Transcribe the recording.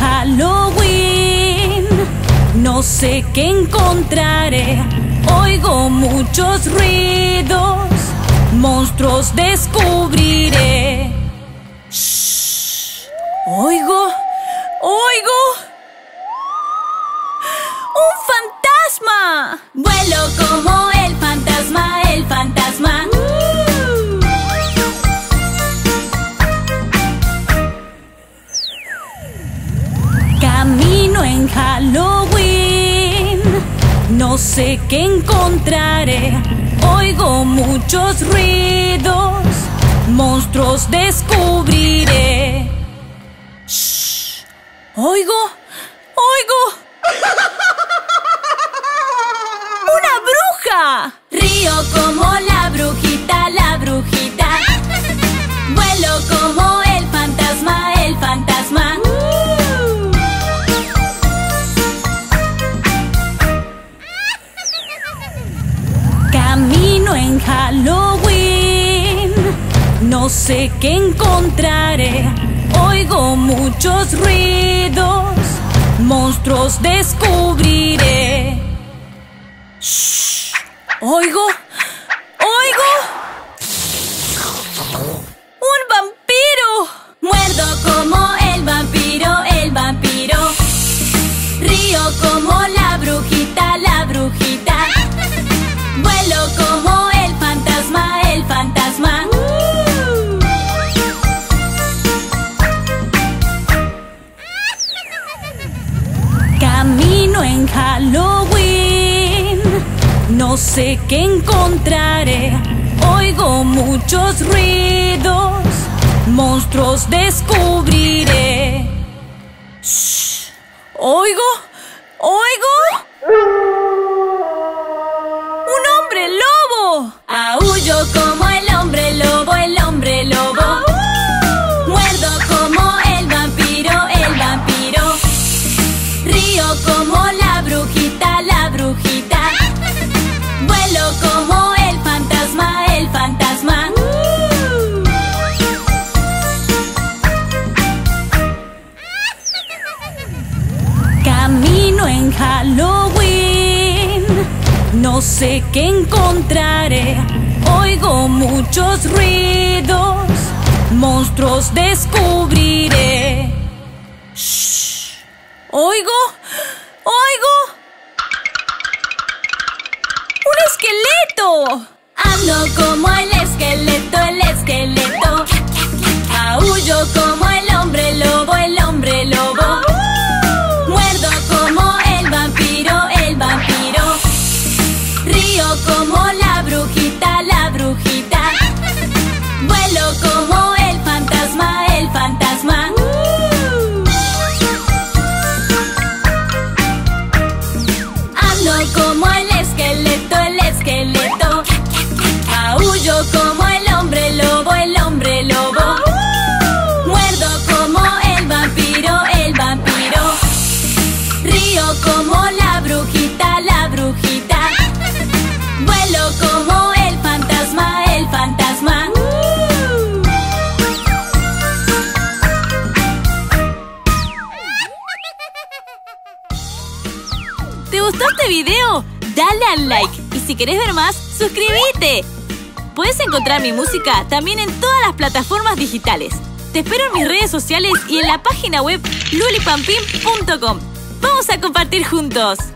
Halloween. No sé qué encontraré. Oigo muchos ruidos. Monstruos descubriré. Shh. Oigo. ¡Un fantasma! Vuelo como el fantasma, el fantasma. Camino en Halloween. No sé qué encontraré. Oigo muchos ruidos. Monstruos descubriré. Shh. Oigo. ¡Una bruja! Río como la brujita, la brujita. Vuelo como el fantasma, el fantasma. Camino en Halloween. No sé qué encontraré. Oigo muchos ruidos. Monstruos descubriré. Shh. Oigo. ¡Un vampiro! Muerdo como el vampiro, el vampiro. Río como la brujita, la brujita. Vuelo como el fantasma, el fantasma. Camino en Halloween. No sé qué encontraré. Oigo muchos ruidos. Monstruos descubriré. Shh. Oigo. ¡Un hombre lobo! Aúllo como el hombre lobo, el hombre lobo. Muerdo como el vampiro, el vampiro. Río como la brujita, la brujita. Vuelo como el fantasma, el fantasma. Camino en Halloween. No sé qué encontraré. Oigo muchos ruidos. Monstruos descubriré. Shh. Oigo. ¡Un esqueleto! Ando como el esqueleto, el esqueleto. Aúllo como el hombre lobo, el hombre lobo. Muerdo como el vampiro, el vampiro. Río como la brujita, la brujita. Vuelo como el fantasma, el fantasma. Ando como el esqueleto, el esqueleto. Aúllo como el hombre lobo, el hombre lobo. Muerdo como el vampiro, el vampiro. Río como la brujita, la brujita. Vuelo como el fantasma, el fantasma. ¿Te gustó este video? Dale al like y si querés ver más, suscríbete. Puedes encontrar mi música también en todas las plataformas digitales. Te espero en mis redes sociales y en la página web lulipampim.com. ¡Vamos a compartir juntos!